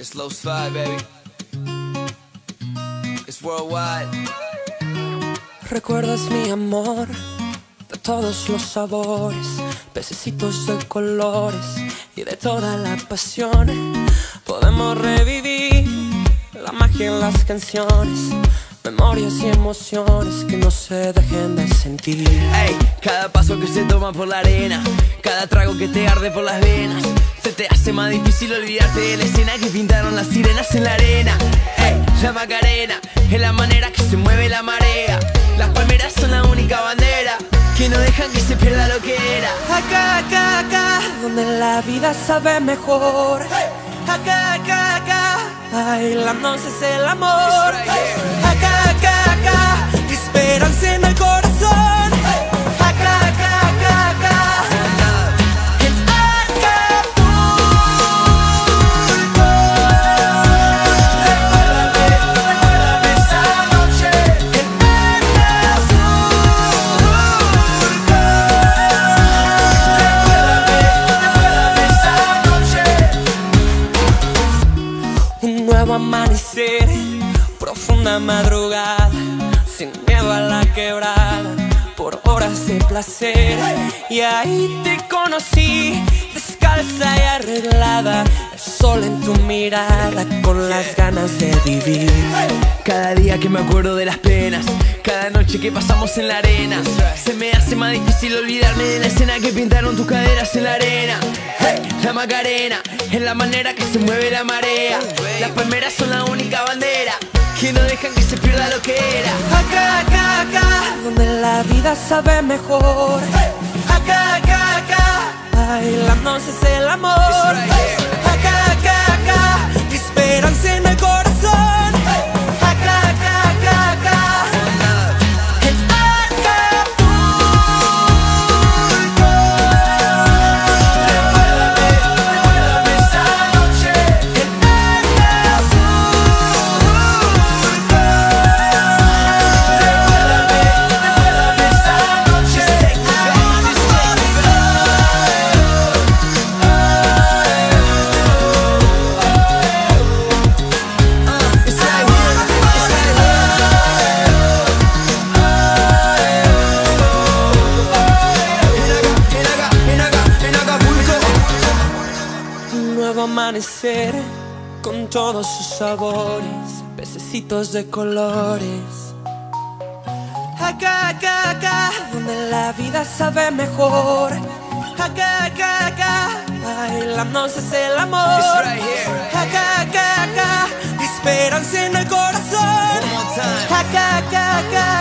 It's low slide, baby. It's worldwide. Recuerdas mi amor, de todos los sabores, pececitos de colores y de toda la pasión. Podemos revivir la magia en las canciones, memorias y emociones que no se dejen de sentir. Ey, cada paso que se toma por la arena, cada trago que te arde por las venas, se te hace más difícil olvidarte de la escena que pintaron las sirenas en la arena. Ey, la Macarena es la manera que se mueve la marea. Las palmeras son la única bandera que no dejan que se pierda lo que era. Acá, acá, acá, donde la vida sabe mejor. Acá, acá, acá, bailándonos es el amor. Acá, acá, acá, esperanza en el corazón. Acá, acá, acá, acá, en Acapulco. Recuérdame esa noche en Acapulco. Recuérdame esa noche. Un nuevo amanecer, profunda madrugada, sin miedo a la quebrada, por horas de placer. Y ahí te conocí, descalza y arreglada, el sol en tu mirada, con las ganas de vivir. Cada día que me acuerdo de las penas, cada noche que pasamos en la arena, se me hace más difícil olvidarme de la escena que pintaron tus caderas en la arena. Hey, la Macarena es la manera que se mueve la marea. Las palmeras son la única bandera que no dejan que se pierda lo que era. Acá, acá, acá, donde la vida sabe mejor. Acá, acá, acá, bailándonos es el amor. Acá, acá, acá, esperanza en el corazón. Acá, acá, acá, acá, en Acapulco. Recuérdame esa noche en Acapulco. Recuérdame esa noche en Un nuevo amanecer con todos sus sabores, pececitos de colores. Acá, acá, acá, donde la vida sabe mejor. Acá, acá, acá, bailándonos es el amor. Acá, acá, acá, esperanza en el corazón. Acá, acá, acá.